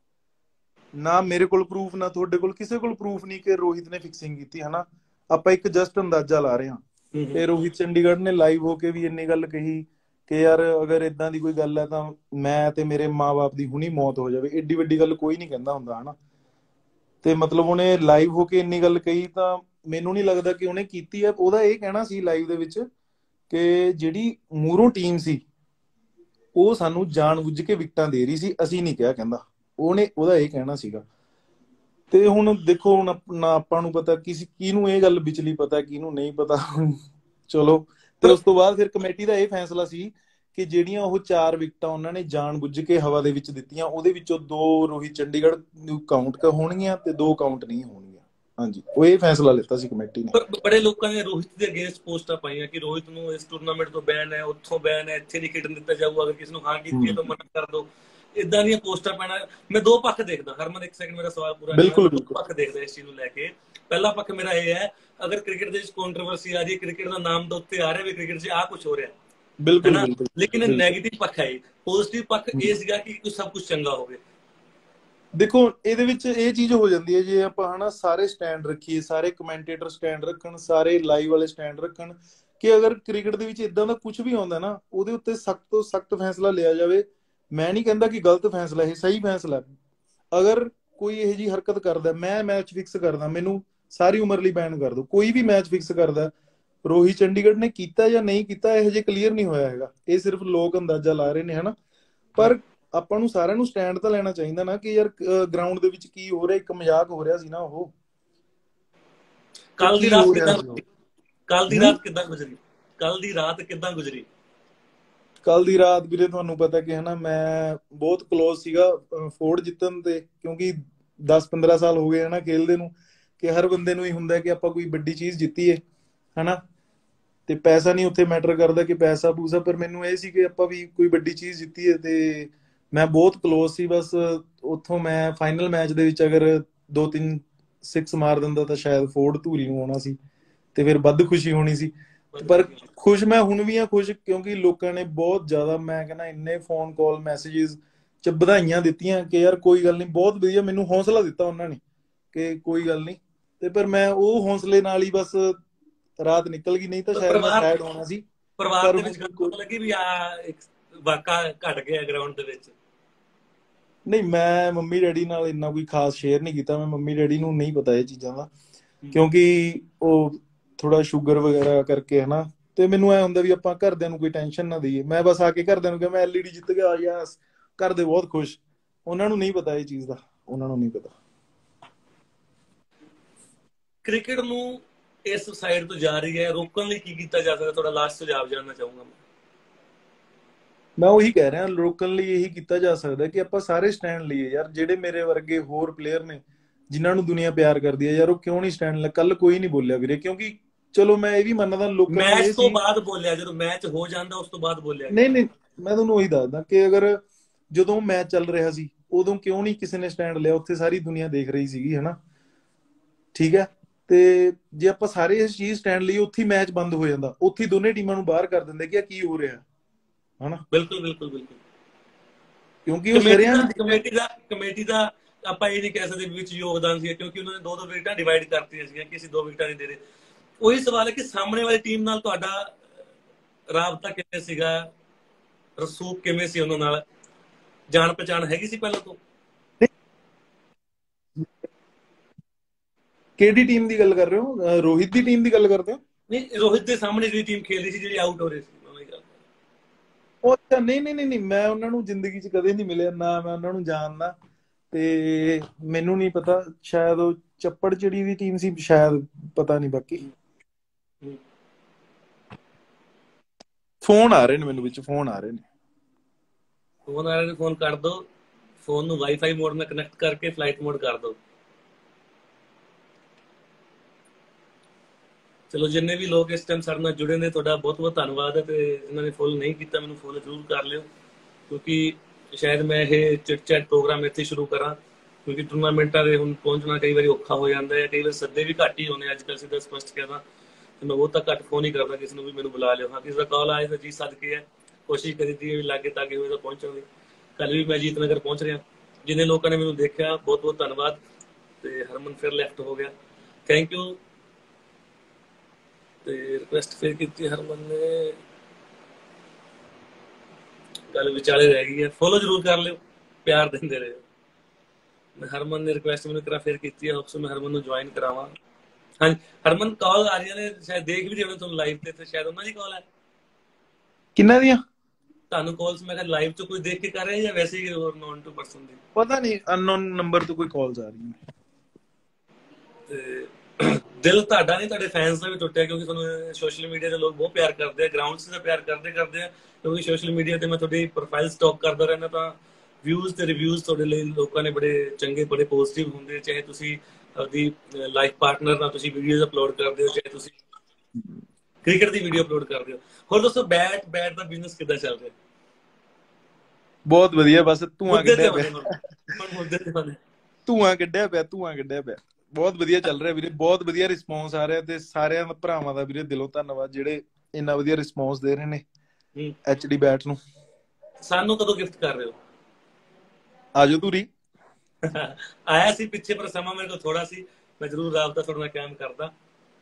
S2: ਨਾ ਮੇਰੇ ਕੋਲ ਪ੍ਰੂਫ, ਨਾ ਤੁਹਾਡੇ ਕੋਲ, ਕਿਸੇ ਕੋਲ ਪ੍ਰੂਫ ਨਹੀਂ ਕਿ ਰੋਹਿਤ ਨੇ ਫਿਕਸਿੰਗ ਕੀਤੀ, ਹਨਾ। ਆਪਾਂ ਇੱਕ ਜਸਟ ਅੰਦਾਜ਼ਾ ਲਾ ਰਹੇ ਹਾਂ। ਤੇ ਰੋਹਿਤ ਚੰਡੀਗੜ੍ਹ ਨੇ ਲਾਈਵ ਹੋ ਕੇ ਵੀ ਇੰਨੀ ਗੱਲ ਕਹੀ ਕਿ ਯਾਰ ਅਗਰ ਇਦਾਂ ਦੀ ਕੋਈ ਗੱਲ ਹੈ ਤਾਂ ਮੈਂ ਤੇ ਮੇਰੇ ਮਾਂ-ਬਾਪ ਦੀ ਹੁਣੀ ਮੌਤ ਹੋ ਜਾਵੇ। ਏਡੀ ਵੱਡੀ ਗੱਲ ਕੋਈ ਨਹੀਂ ਕਹਿੰਦਾ ਹੁੰਦਾ, ਹਨਾ। ਤੇ ਮਤਲਬ ਉਹਨੇ ਲਾਈਵ ਹੋ ਕੇ ਇੰਨੀ ਗੱਲ ਕਹੀ ਤਾਂ ਮੈਨੂੰ ਨਹੀਂ ਲੱਗਦਾ ਕਿ ਉਹਨੇ ਕੀਤੀ ਹੈ। ਉਹਦਾ ਇਹ ਕਹਿਣਾ ਸੀ ਲਾਈਵ ਦੇ ਵਿੱਚ ਕਿ ਜਿਹੜੀ ਮੂਹਰੋਂ ਟੀਮ ਸੀ ਉਹ ਸਾਨੂੰ ਜਾਣਬੁੱਝ ਕੇ ਵਿਕਟਾਂ ਦੇ ਰਹੀ ਸੀ, ਅਸੀਂ ਨਹੀਂ ਕਿਹਾ, ਕਹਿੰਦਾ। ਉਹਦਾ ਇਹ ਕਹਿਣਾ ਸੀਗਾ। ਤੇ ਹੁਣ ਦੇਖੋ, ਹੁਣ ਨਾ ਆਪਾਂ ਨੂੰ ਪਤਾ ਕਿਹਨੂੰ ਇਹ ਗੱਲ ਵਿਚਲੀ ਪਤਾ, ਕਿਹਨੂੰ ਨਹੀਂ ਪਤਾ। ਚਲੋ, ਤੇ ਉਸ ਤੋਂ ਬਾਅਦ ਫਿਰ ਕਮੇਟੀ ਦਾ ਇਹ ਫੈਸਲਾ ਸੀ ਕਿ ਜਿਹੜੀਆਂ ਉਹ 4 ਵਿਕਟਾਂ ਉਹਨਾਂ ਨੇ ਜਾਣਬੁੱਝ ਕੇ ਹਵਾ ਦੇ ਵਿੱਚ ਦਿੱਤੀਆਂ, ਉਹਦੇ ਵਿੱਚੋਂ 2 ਰੋਹਿਤ ਚੰਡੀਗੜ੍ਹ ਨੂੰ ਕਾਊਂਟ ਹੋਣਗੀਆਂ ਤੇ 2 ਕਾਊਂਟ ਨਹੀਂ ਹੋਣਗੀਆਂ। ਹਾਂਜੀ, ਉਹ ਇਹ ਫੈਸਲਾ ਲਿੱਤਾ ਸੀ ਕਮੇਟੀ ਨੇ।
S1: ਪਰ ਬੜੇ ਲੋਕਾਂ ਨੇ ਰੋਹਿਤ ਦੇ ਅਗੇਂਸਟ ਪੋਸਟਾਂ ਪਾਈਆਂ ਕਿ ਰੋਹਿਤ ਨੂੰ ਇਸ ਟੂਰਨਾਮੈਂਟ ਤੋਂ ਬੈਨ ਹੈ, ਉੱਥੋਂ ਬੈਨ ਹੈ, ਇੱਥੇ ਨਹੀਂ ਖੇਡਣ ਦਿੱਤਾ ਜਾਊਗਾ, ਅਗਰ ਕਿਸੇ ਨੂੰ ਹਾਂ ਕੀਤੀ ਹੈ ਤਾਂ ਮਨਾ ਕਰ ਦਿਓ। ਇਦਾਂ ਦੀਆਂ ਪੋਸਟਾਂ ਪੈਣਾ। ਮੈਂ 2 ਪੱਖ ਦੇਖਦਾ। ਹਰਮਨ, ਇੱਕ ਸੈਕਿੰਡ, ਮੇਰਾ ਸਵਾਲ ਪੂਰਾ ਨਹੀਂ ਹੋਇਆ। ਮੈਂ 2 ਪੱਖ ਦੇਖਦਾ ਇਸ ਚੀਜ਼ ਨੂੰ ਲੈ ਕੇ। ਪਹਿਲਾ ਪੱਖ ਮੇਰਾ ਇਹ ਹੈ, ਅਗਰ ਕ੍ਰਿਕਟ ਦੇ ਵਿੱਚ ਕੰਟਰੋਵਰਸੀ ਆ ਰਹੀ ਹੈ, ਕ੍ਰਿਕਟ ਦਾ ਨਾਮ ਤਾਂ ਉੱਤੇ ਆ ਰਿਹਾ ਵੀ ਕ੍ਰਿਕਟ 'ਚ ਆਹ ਕੁਝ ਹੋ ਰਿਹਾ,
S2: ਬਿਲਕੁਲ
S1: ਹੈਨਾ।
S2: ਬਿਲਕੁਲ
S1: ਲੇਕਿਨ
S2: ਬਿਲਕੁਲ।
S1: ਨੈਗੇਟਿਵ ਪੱਖ ਹੈ। ਪੋਜ਼ਿਟਿਵ ਪੱਖ ਇਹ ਸੀਗਾ ਕਿ ਸਭ ਕੁਝ ਚੰਗਾ ਹੋਵੇ।
S2: ਦੇਖੋ, ਇਹਦੇ ਵਿੱਚ ਇਹ ਚੀਜ਼ ਹੋ ਜਾਂਦੀ ਹੈ, ਜੇ ਆਪਾਂ ਹਨਾ ਸਾਰੇ ਸਟੈਂਡ ਰੱਖੀਏ, ਸਾਰੇ ਕਮੈਂਟੇਟਰ ਸਟੈਂਡ ਰੱਖਣ, ਸਾਰੇ ਲਾਈਵ ਵਾਲੇ ਸਟੈਂਡ ਰੱਖਣ ਕਿ ਅਗਰ ਕ੍ਰਿਕਟ ਦੇ ਵਿੱਚ ਇਦਾਂ ਦਾ ਕੁਝ ਵੀ ਆਉਂਦਾ ਨਾ, ਉਹਦੇ ਉੱਤੇ ਸਖਤ ਤੋਂ ਸਖਤ ਫੈਸਲਾ ਲਿਆ ਜਾਵੇ। ਮੈਂ ਨਹੀਂ ਕਹਿੰਦਾ ਕਿ ਗਲਤ ਫੈਸਲਾ, ਇਹ ਸਹੀ ਫੈਸਲਾ। ਅਗਰ ਕੋਈ ਇਹੋ ਜਿਹੀ ਹਰਕਤ ਕਰਦਾ, ਮੈਂ ਮੈਚ ਫਿਕਸ ਕਰਦਾ, ਮੈਨੂੰ ਸਾਰੀ ਉਮਰ ਲਈ ਬੈਨ ਕਰ ਦਿਓ। ਕੋਈ ਵੀ ਮੈਚ ਫਿਕਸ ਕਰਦਾ, ਰੋਹਿਤ ਚੰਡੀਗੜ੍ਹ ਨੇ ਕੀਤਾ ਜਾਂ ਨਹੀਂ ਕੀਤਾ, ਇਹੋ ਜਿਹੇ ਕਲੀਅਰ ਨਹੀਂ ਹੋਇਆ ਹੈਗਾ। ਇਹ ਸਿਰਫ ਲੋਕ ਅੰਦਾਜ਼ਾ ਲਾ ਰਹੇ ਨੇ, ਹਨਾ। ਪਰ ਆਪਾਂ ਨੂੰ ਸਾਰਿਆਂ ਨੂੰ ਸਟੈਂਡ ਤਾਂ ਲੈਣਾ ਚਾਹੀਦਾ ਨਾ ਕਿ ਯਾਰ ਗਰਾਊਂਡ ਦੇ ਵਿੱਚ ਕੀ ਹੋ ਰਿਹਾ। ਇੱਕ ਮਜ਼ਾਕ ਹੋ ਰਿਹਾ ਸੀ ਨਾ ਉਹ।
S1: ਕੱਲ ਦੀ
S2: ਕੀ
S1: ਰਾਤ
S2: ਹੋ ਰਿਹਾ
S1: ਕਿੱਦਾਂ
S2: ਸੀ ਉਹ?
S1: ਕੱਲ ਦੀ ਰਾਤ ਕਿੱਦਾਂ ਗੁਜ਼ਰੀ? ਕੱਲ ਦੀ ਰਾਤ ਕਿੱਦਾਂ ਗੁਜ਼ਰੀ?
S2: ਕੱਲ ਦੀ ਰਾਤ ਵੀਰੇ, ਤੁਹਾਨੂੰ ਪਤਾ ਕਿ ਹਨਾ ਮੈਂ ਬਹੁਤ ਕਲੋਜ਼ ਸੀਗਾ ਫੋਰਡ ਜਿੱਤਣ ਤੇ, ਕਿਉਂਕਿ 10-15 ਸਾਲ ਹੋ ਗਏ ਹਨਾ ਖੇਲਦੇ ਨੂੰ, ਕਿ ਹਰ ਬੰਦੇ ਨੂੰ ਹੀ ਹੁੰਦਾ ਕਿ ਆਪਾਂ ਕੋਈ ਵੱਡੀ ਚੀਜ਼ ਜਿੱਤੀਏ, ਹਨਾ। ਤੇ ਪੈਸਾ ਨਹੀਂ ਉੱਥੇ ਮੈਟਰ ਕਰਦਾ ਕਿ ਪੈਸਾ ਪੂਸਾ, ਪਰ ਮੈਨੂੰ ਇਹ ਸੀ ਕਿ ਆਪਾਂ ਵੀ ਕੋਈ ਵੱਡੀ ਚੀਜ਼ ਜਿੱਤੀਏ। ਤੇ ਮੈਂ ਬਹੁਤ ਕਲੋਜ਼ ਸੀ। ਬਸ ਉੱਥੋਂ ਮੈਂ ਫਾਈਨਲ ਮੈਚ ਦੇ ਵਿੱਚ ਅਗਰ 2-3 6 ਮਾਰ ਦਿੰਦਾ ਤਾਂ ਸ਼ਾਇਦ ਫੋਰਡ ਧੂਰੀ ਨੂੰ ਆਉਣਾ ਸੀ ਤੇ ਫਿਰ ਵੱਧ ਖੁਸ਼ੀ ਹੋਣੀ ਸੀ। ਪਰ ਖੁਸ਼ ਮੈਂ ਹੁਣ ਵੀ ਆ, ਖੁਸ਼ ਕਿਉਂਕਿ ਲੋਕਾਂ ਨੇ ਬਹੁਤ ਜ਼ਿਆਦਾ, ਮੈਂ ਕਹਿੰਦਾ ਇੰਨੇ ਫੋਨ ਕਾਲ ਮੈਸੇजेस ਚ ਵਧਾਈਆਂ ਦਿੱਤੀਆਂ ਕਿ ਯਾਰ ਕੋਈ ਗੱਲ ਨਹੀਂ, ਬਹੁਤ ਵਧੀਆ। ਮੈਨੂੰ ਹੌਸਲਾ ਦਿੱਤਾ ਉਹਨਾਂ ਨੇ ਕਿ ਕੋਈ ਗੱਲ ਨਹੀਂ। ਤੇ ਪਰ ਮੈਂ ਉਹ ਹੌਸਲੇ ਨਾਲ ਹੀ ਬਸ ਰਾਤ ਨਿਕਲ ਗਈ, ਨਹੀਂ ਤਾਂ ਸ਼ਾਇਦ ਮੈਂ ਸੈਡ ਹੋਣਾ ਸੀ।
S1: ਪਰਿਵਾਰ
S2: ਪਰ
S1: ਦੇ ਵਿੱਚ ਗੱਲ ਪਤਾ ਲੱਗੀ ਵੀ ਆ ਇੱਕ ਵਾਕਾ ਘਟ ਗਿਆ ਗਰਾਊਂਡ ਦੇ ਵਿੱਚ?
S2: ਨਹੀਂ, ਮੈਂ ਮੰਮੀ ਡੈਡੀ ਨਾਲ ਇੰਨਾ ਕੋਈ ਖਾਸ ਸ਼ੇਅਰ ਨਹੀਂ ਕੀਤਾ। ਮੈਂ ਮੰਮੀ ਡੈਡੀ ਨੂੰ ਨਹੀਂ ਪਤਾ ਇਹ ਚੀਜ਼ਾਂ ਦਾ, ਕਿਉਂਕਿ ਉਹ ਥੋੜਾ ਸ਼ੂਗਰ ਵਗੈਰਾ ਕਰਕੇ, ਹਨਾ। ਤੇ ਮੈਨੂੰ ਐ ਹੁੰਦਾ ਵੀ ਆਪਾਂ ਘਰਦਿਆਂ ਨੂੰ ਕੋਈ ਟੈਨਸ਼ਨ ਨਾ ਦਈਏ। ਮੈਂ ਬਸ ਆ ਕੇ ਘਰਦਿਆਂ ਨੂੰ ਕਿਹਾ ਮੈਂ LED ਜਿੱਤ ਗਿਆ, ਯਾਸ। ਘਰ ਦੇ ਬਹੁਤ ਖੁਸ਼। ਉਹਨਾਂ ਨੂੰ ਨਹੀਂ ਪਤਾ ਇਹ ਚੀਜ਼ ਦਾ, ਉਹਨਾਂ ਨੂੰ ਨਹੀਂ ਪਤਾ।
S1: ਕ੍ਰਿਕਟ ਨੂੰ ਇਸ ਸਾਈਡ ਤੋਂ ਜਾ ਰਹੀ ਹੈ, ਰੋਕਣ ਲਈ ਕੀ ਕੀਤਾ ਜਾ ਸਕਦਾ? ਤੁਹਾਡਾ ਲਾਸਟ ਸੁਝਾਅ ਜਾਣਨਾ ਚਾਹੂੰਗਾ
S2: ਮੈਂ ਉਹੀ ਕਹਿ ਰਿਹਾ, ਰੋਕਣ ਲਈ ਇਹੀ ਕੀਤਾ ਜਾ ਸਕਦਾ ਕਿ ਆਪਾਂ ਸਾਰੇ ਸਟੈਂਡ ਲਈਏ ਯਾਰ। ਜਿਹੜੇ ਮੇਰੇ ਵਰਗੇ ਹੋਰ ਪਲੇਅਰ ਨੇ ਜਿਨ੍ਹਾਂ ਨੂੰ ਦੁਨੀਆ ਪਿਆਰ ਕਰਦੀ ਹੈ ਯਾਰ, ਉਹ ਕਿਉਂ ਨਹੀਂ ਸਟੈਂਡ ਲੈ? ਕੱਲ ਕੋਈ ਨਹੀਂ ਬੋਲਿਆ ਵੀਰੇ, ਕਿਉਂਕਿ ਚਲੋ ਮੈਂ ਇਹ ਵੀ ਮੰਨਦਾ ਲੋਕਾਂ ਨੂੰ
S1: ਮੈਚ
S2: ਇਹ
S1: ਤੋਂ
S2: ਸੀ।
S1: ਬਾਅਦ ਬੋਲਿਆ, ਜਦੋਂ ਮੈਚ ਹੋ ਜਾਂਦਾ ਉਸ ਤੋਂ ਬਾਅਦ ਬੋਲਿਆ ਗਿਆ।
S2: ਨਹੀਂ ਨਹੀਂ, ਮੈਂ ਤੁਹਾਨੂੰ ਉਹੀ ਦੱਸਦਾ ਕਿ ਅਗਰ ਜਦੋਂ ਮੈਚ ਚੱਲ ਰਿਹਾ ਸੀ ਉਦੋਂ ਕਿਉਂ ਨਹੀਂ ਕਿਸੇ ਨੇ ਸਟੈਂਡ ਲਿਆ? ਉੱਥੇ ਸਾਰੀ ਦੁਨੀਆ ਦੇਖ ਰਹੀ ਸੀਗੀ, ਹਨਾ। ਠੀਕ ਹੈ। ਤੇ ਜੇ ਆਪਾਂ ਸਾਰੇ ਇਸ ਚੀਜ਼ ਸਟੈਂਡ ਲਈ, ਉੱਥੇ ਮੈਚ ਬੰਦ ਹੋ ਜਾਂਦਾ, ਉੱਥੇ ਦੋਨੇ ਟੀਮਾਂ ਨੂੰ ਬਾਹਰ ਕਰ ਦਿੰਦੇ ਕਿ ਆ ਕੀ ਹੋ ਰਿਹਾ, ਹਨਾ।
S1: ਬਿਲਕੁਲ ਬਿਲਕੁਲ ਬਿਲਕੁਲ।
S2: ਕਿਉਂਕਿ ਉਹ ਸ਼ਰੇਆਮ
S1: ਕਮੇਟੀ ਦਾ ਆਪਾਂ ਇਹ ਨਹੀਂ ਕਹਿ ਸਕਦੇ ਵਿੱਚ ਯੋਗਦਾਨ ਸੀ, ਕਿਉਂਕਿ ਉਹਨਾਂ ਨੇ 2-2 ਵਿਕਟਾਂ ਡਿਵਾਈਡ ਕਰਤੀਆਂ ਸੀਗੀਆਂ ਕਿ ਅਸੀਂ 2 ਵਿਕਟਾਂ ਨਹੀਂ ਦੇ ਰਹੇ। ਉਹੀ ਸਵਾਲ ਹੈ ਕਿ ਸਾਹਮਣੇ ਵਾਲੀ ਟੀਮ ਨਾਲ ਤੁਹਾਡਾ ਰਾਬਤਾ ਕਿਵੇਂ ਸੀਗਾ? ਰਸੂਖ ਕਿਵੇਂ ਸੀ ਉਹਨਾਂ ਨਾਲ? ਜਾਣ ਪਛਾਣ ਹੈਗੀ ਸੀ ਪਹਿਲਾਂ ਤੋਂ?
S2: ਕਿਹੜੀ ਟੀਮ ਦੀ ਗੱਲ ਕਰ ਰਹੇ ਹੋ? ਰੋਹਿਤ ਦੀ ਟੀਮ ਦੀ ਗੱਲ ਕਰਦੇ ਹੋ?
S1: ਨਹੀਂ, ਰੋਹਿਤ ਦੇ ਸਾਹਮਣੇ ਜਿਹੜੀ ਟੀਮ ਖੇਲਦੀ ਸੀ, ਜਿਹੜੀ ਆਊਟ ਹੋ ਰਹੀ ਸੀ,
S2: ਉਹ ਅੱਛਾ, ਨਹੀਂ ਨਹੀਂ ਨਹੀਂ, ਮੈਂ ਉਹਨਾਂ ਨੂੰ ਜ਼ਿੰਦਗੀ 'ਚ ਕਦੇ ਨਹੀਂ ਮਿਲਿਆ, ਨਾ ਮੈਂ ਉਹਨਾਂ ਨੂੰ ਜਾਣਦਾ। ਤੇ ਮੈਨੂੰ ਨਹੀਂ ਪਤਾ, ਸ਼ਾਇਦ ਉਹ ਚੱਪੜ ਚਿੜੀ ਦੀ ਟੀਮ ਸੀ ਸ਼ਾਇਦ, ਪਤਾ ਨਹੀਂ। ਬਾਕੀ ਫੋਨ ਆ ਰਹੇ ਨੇ ਮੈਨੂੰ, ਵਿੱਚ ਫੋਨ ਆ ਰਹੇ ਨੇ।
S1: ਫੋਨ ਆ ਰਹੇ ਨੇ, ਫੋਨ ਕਰ ਦੋ। ਫੋਨ ਨੂੰ ਵਾਈਫਾਈ ਮੋਡ ਨਾਲ ਕਨੈਕਟ ਕਰਕੇ ਫਲਾਈਟ ਮੋਡ ਕਰ ਦੋ। ਚਲੋ ਜਿੰਨੇ ਵੀ ਲੋਕ ਇਸ ਟਾਈਮ ਸਾਡੇ ਨਾਲ ਜੁੜੇ ਨੇ ਤੁਹਾਡਾ ਬਹੁਤ ਬਹੁਤ ਧੰਨਵਾਦ ਹੈ, ਤੇ ਜਿਨ੍ਹਾਂ ਨੇ ਫੋਲੋ ਨਹੀਂ ਕੀਤਾ ਮੈਨੂੰ ਫੋਲੋ ਜ਼ਰੂਰ ਕਰ ਲਿਓ, ਕਿਉਂਕਿ ਸ਼ਾਇਦ ਮੈਂ ਇਹ ਚਿਟ ਚੈਟ ਪ੍ਰੋਗਰਾਮ ਇੱਥੇ ਸ਼ੁਰੂ ਕਰਾਂ, ਕਿਉਂਕਿ ਟੂਰਨਾਮੈਂਟਾਂ ਦੇ ਹੁਣ ਪਹੁੰਚਣਾ ਕਈ ਵਾਰੀ ਔਖਾ ਹੋ ਜਾਂਦਾ ਹੈ, ਕਈ ਵਾਰ ਸੱਦੇ ਵੀ ਘੱਟ ਹੀ ਹੋਣੇ ਅੱਜ ਕੱਲ੍ਹ, ਸਿੱਧਾ ਸਪਸ਼ਟ ਕਹਿਣਾ, ਤੇ ਮੈਂ ਬਹੁਤ ਤਾਂ ਘੱਟ ਫੋਨ ਹੀ ਕਰਦਾ ਕਿਸੇ ਨੂੰ ਵੀ ਮੈਨੂੰ ਬੁਲਾ ਲਿਓ। ਹਾਂ ਕਿਸੇ ਦਾ ਕਾਲ ਆਏ ਤਾਂ ਜੀ ਸਦਕੇ ਹੈ, ਕੋਸ਼ਿਸ਼ ਕਰੀਦੀ ਹੈ ਵੀ ਲਾਗੇ ਤਾਗੇ ਹੋਏ ਤਾਂ ਪਹੁੰਚਣ ਦੀ। ਕੱਲ ਵੀ ਮੈਂ ਜੀਤ ਨਗਰ ਪਹੁੰਚ ਰਿਹਾ, ਜਿੰਨੇ ਲੋਕਾਂ ਨੇ ਮੈਨੂੰ ਦੇਖਿਆ ਬਹੁਤ ਬਹੁਤ ਧੰਨਵਾਦ। ਤੇ ਹਰਮਨ ਫਿਰ ਲੈਫਟ ਹੋ ਗਿਆ, ਥੈਂਕ ਯੂ। ਤੇ ਰਿਕੁਐਸਟ ਫਿਰ ਕੀਤੀ ਹਰਮਨ ਨੇ, ਗੱਲ ਵਿਚਾਲੇ ਰਹਿ ਗਈ ਹੈ, ਫੋਲੋ ਜ਼ਰੂਰ ਕਰ ਲਿਓ, ਪਿਆਰ ਦਿੰਦੇ ਰਹੋ। ਮੈਂ ਹਰਮਨ ਨੇ ਰਿਕੁਐਸਟ ਮੈਨੂੰ ਕਰਾ ਫਿਰ ਕੀਤੀ ਹੈ, ਹੋਪਸ ਮੈਂ ਹਰਮਨ ਨੂੰ ਜੁਆਇਨ ਕਰਾਵਾਂ। ਹਾਂਜੀ ਹਰਮਨ ਕਾਲ ਆ ਰਹੀਆਂ ਨੇ, ਸ਼ਾਇਦ ਦੇਖ ਵੀ ਰਹੇ ਹੋ ਤੁਹਾਨੂੰ ਲਾਈਵ ਤੇ ਸ਼ਾਇਦ ਉਹਨਾਂ ਦੀ ਕਾਲ ਹੈ।
S2: ਕਿੰਨਾਂ ਦੀਆਂ?
S1: ਤੁਹਾਨੂੰ ਕਾਲਸ ਮੈਂ ਕਿਹਾ ਲਾਈਵ ਚ ਕੋਈ ਦੇਖ ਕੇ ਕਰ ਰਿਹਾ ਜਾਂ ਵੈਸੇ ਹੀ ਹੋਰ ਨੋਨ ਟੂ ਪਰਸਨ ਦੀ?
S2: ਪਤਾ ਨਹੀਂ, ਅਨਨੋਨ ਨੰਬਰ ਤੋਂ ਕੋਈ ਕਾਲਸ ਆ ਰਹੀਆਂ।
S1: ਤੇ ਦਿਲ ਤੁਹਾਡਾ ਨਹੀਂ, ਤੁਹਾਡੇ ਫੈਨਸ ਦਾ ਵੀ ਟੁੱਟਿਆ, ਕਿਉਂਕਿ ਤੁਹਾਨੂੰ ਸੋਸ਼ਲ ਮੀਡੀਆ ਦੇ ਲੋਕ ਬਹੁਤ ਪਿਆਰ ਕਰਦੇ ਆ, ਗਰਾਊਂਡ 'ਚ ਤਾਂ ਪਿਆਰ ਕਰਦੇ ਆ, ਕਿਉਂਕਿ ਸੋਸ਼ਲ ਮੀਡੀਆ ਤੇ ਮੈਂ ਤੁਹਾਡੀ ਪ੍ਰੋਫਾਈਲ ਸਟਾਕ ਕਰਦਾ ਰਹਿੰਦਾ, ਤਾਂ ਵਿਊਜ਼ ਤੇ ਰਿਵਿਊਜ਼ ਤੁਹਾਡੇ ਲਈ ਲੋਕਾਂ ਨੇ ਬੜੇ ਚੰਗੇ, ਬੜੇ ਪੋਜ਼ਿਟਿਵ ਹੁੰਦੇ, ਚਾਹੇ ਤੁਸੀਂ ਆਪਦੀ ਲਾਈਫ ਪਾਰਟਨਰ ਨਾਲ ਤੁਸੀਂ ਵੀਡੀਓਜ਼ ਅਪਲੋਡ ਕਰਦੇ ਹੋ, ਚਾਹੇ ਤੁਸੀਂ ਕ੍ਰਿਕਟ ਦੀ ਵੀਡੀਓ ਅਪਲੋਡ ਕਰਦੇ ਹੋ। ਹੋਰ ਦੋਸਤੋ ਬੈਟ ਦਾ ਬਿਜ਼ਨਸ ਕਿੱਦਾਂ ਚੱਲ ਰਿਹਾ?
S2: ਬਹੁਤ ਵਧੀਆ, ਬਸ ਧੂਆਂ ਕੱਢਿਆ ਪਿਆ, ਬਹੁਤ ਵਧੀਆ ਚੱਲ ਰਿਹਾ ਵੀਰੇ, ਬਹੁਤ ਵਧੀਆ ਰਿਸਪੌਂਸ ਆ ਰਿਹਾ, ਤੇ ਸਾਰਿਆਂ ਭਰਾਵਾਂ ਦਾ ਵੀਰੇ ਦਿਲੋਂ ਧੰਨਵਾਦ ਜਿਹੜੇ ਇੰਨਾ ਵਧੀਆ ਰਿਸਪੌਂਸ ਦੇ ਰਹੇ ਨੇ HD ਬੈਟ ਨੂੰ।
S1: ਸਾਨੂੰ ਕਦੋਂ ਗਿਫਟ ਕਰ ਰਹੇ ਹੋ?
S2: ਆਜੋ ਧੂਰੀ।
S1: ਆਇਆ ਸੀ ਪਿੱਛੇ, ਪਰ ਸਮਾਂ ਮੇਰੇ ਕੋਲ ਥੋੜਾ ਸੀ, ਮੈਂ ਜ਼ਰੂਰ ਰਾਬਤਾ ਤੁਹਾਡੇ ਨਾਲ ਕਾਇਮ ਕਰਦਾ।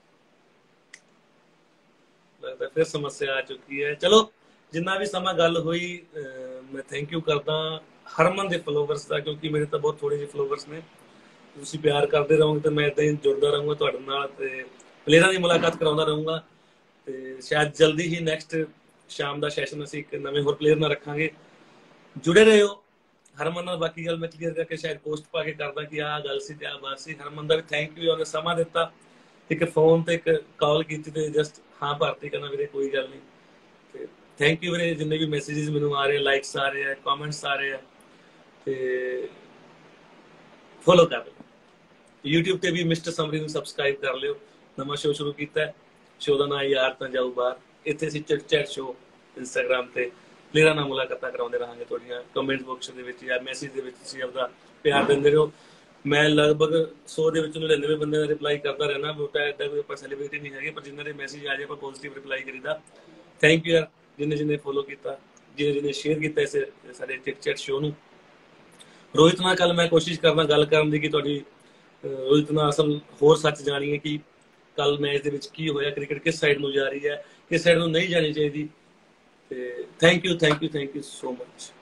S1: ਲੱਗਦਾ ਫਿਰ ਸਮੱਸਿਆ ਆ ਚੁੱਕੀ ਹੈ। ਚਲੋ ਜਿੰਨਾ ਵੀ ਸਮਾਂ ਗੱਲ ਹੋਈ, ਮੈਂ ਥੈਂਕ ਯੂ ਕਰਦਾ ਹਰਮਨ ਦੇ ਫਲੋਵਰਸ ਦਾ, ਕਿਉਂਕਿ ਮੇਰੇ ਤਾਂ ਬਹੁਤ ਥੋੜੇ ਜਿਹੇ ਫਲੋਵਰਸ ਨੇ। ਤੁਸੀਂ ਪਿਆਰ ਕਰਦੇ ਰਹੋਗੇ ਤਾਂ ਮੈਂ ਇੱਦਾਂ ਹੀ ਜੁੜਦਾ ਰਹੂੰਗਾ ਤੁਹਾਡੇ ਨਾਲ, ਤੇ ਪਲੇਅਰਾਂ ਦੀ ਮੁਲਾਕਾਤ ਕਰਾਉਂਦਾ ਰਹੂੰਗਾ, ਤੇ ਸ਼ਾਇਦ ਜਲਦੀ ਹੀ ਨੈਕਸਟ ਸ਼ਾਮ ਦਾ ਸੈਸ਼ਨ ਅਸੀਂ ਇੱਕ ਨਵੇਂ ਹੋਰ ਪਲੇਅਰ ਨਾਲ ਰੱਖਾਂਗੇ। ਜੁੜੇ ਰਹੋ ਹਰਮਨ ਨਾਲ। ਬਾਕੀ ਗੱਲ ਮੈਂ ਕਲੀਅਰ ਕਰਕੇ ਸ਼ਾਇਦ ਪੋਸਟ ਪਾ ਕੇ ਕਰਦਾ ਕਿ ਆਹ ਗੱਲ ਸੀ ਤੇ ਆਹ ਬਾਤ ਸੀ। ਹਰਮਨ ਦਾ ਵੀ ਥੈਂਕ ਯੂ, ਉਹਨੇ ਸਮਾਂ ਦਿੱਤਾ, ਇੱਕ ਫੋਨ ਤੇ ਇੱਕ ਕਾਲ ਕੀਤੀ ਤੇ ਜਸਟ ਹਾਂ ਭਰਤੀ ਕਰਨਾ ਵੀਰੇ, ਕੋਈ ਗੱਲ ਨਹੀਂ। ਤੇ ਥੈਂਕ ਯੂ ਵੀਰੇ, ਜਿੰਨੇ ਵੀ ਮੈਸੇजेस ਮੈਨੂੰ ਆ ਰਹੇ, ਲਾਈਕਸ ਆ ਰਹੇ ਆ, ਕਮੈਂਟਸ ਆ ਰਹੇ ਆ, ਤੇ ਫੋਲੋ ਕਰ ਲਿਓ। YouTube ਤੇ ਵੀ ਮਿਸਟਰ ਸਮਰੀ ਨੂੰ ਸਬਸਕ੍ਰਾਈਬ ਕਰ ਲਿਓ, ਨਵਾਂ ਸ਼ੋਅ ਸ਼ੁਰੂ ਕੀਤਾ ਹੈ, ਸ਼ੋਅ ਦਾ ਨਾਂ ਯਾਰ ਤਾਂ ਜਾਊ ਬਾਹਰ। ਇੱਥੇ ਅਸੀਂ ਚਿਟ ਚੈਟ ਸ਼ੋਅ ਇੰਸਟਾਗ੍ਰਾਮ ਤੇ ਪਲੇਅਰਾਂ ਨਾਲ ਮੁਲਾਕਾਤਾਂ ਕਰਾਉਂਦੇ ਰਹਾਂਗੇ, ਤੁਹਾਡੀਆਂ ਕਮੈਂਟ ਬਾਕਸ ਦੇ ਵਿੱਚ ਜਾਂ ਮੈਸੇਜ ਦੇ ਵਿੱਚ ਤੁਸੀਂ ਆਪਦਾ ਪਿਆਰ ਦਿੰਦੇ ਰਹੋ। ਮੈਂ ਲਗਭਗ 100 ਦੇ ਵਿੱਚ 99 ਬੰਦਿਆਂ ਦਾ ਰਿਪਲਾਈ ਕਰਦਾ ਰਹਿਣਾ, ਬੇਟਾ ਇੱਦਾਂ ਕੋਈ ਆਪਾਂ ਸੈਲੀਬ੍ਰਿਟੀ ਨਹੀਂ ਹੈਗੇ, ਪਰ ਜਿਨ੍ਹਾਂ ਦੇ ਮੈਸੇਜ ਆ ਜਾਏ ਆਪਾਂ ਪੋਜ਼ਿਟਿਵ ਰਿਪਲਾਈ ਕਰੀਦਾ। ਥੈਂਕ ਯੂ ਯਾਰ, ਜਿੰਨੇ ਫੋਲੋ ਕੀਤਾ, ਜਿਹਨੇ ਸ਼ੇਅਰ ਕੀਤਾ ਇਸ ਸਾਡੇ ਚਿਟ ਚੈਟ ਸ਼ੋਅ ਨੂੰ। ਰੋਹਿਤ ਨਾਲ ਕੱਲ ਮੈਂ ਕੋਸ਼ਿਸ਼ ਕਰਦਾ ਗੱਲ ਕਰਨ ਦੀ, ਕਿ ਤੁਹਾਡੀ ਰੋਹਿਤ ਨਾਲ ਅਸਲ ਹੋਰ ਸੱਚ ਜਾਣੀਏ ਕਿ ਕੱਲ ਮੈਚ ਦੇ ਵਿੱਚ ਕੀ ਹੋਇਆ, ਕ੍ਰਿਕਟ ਕਿਸ ਸਾਈਡ ਨੂੰ ਜਾ ਰਹੀ ਹੈ, ਕਿਸ ਸਾਈਡ ਨੂੰ ਨਹੀਂ ਜਾਣੀ ਚਾਹੀਦੀ। ਤੇ ਥੈਂਕ ਯੂ ਸੋ ਮਚ।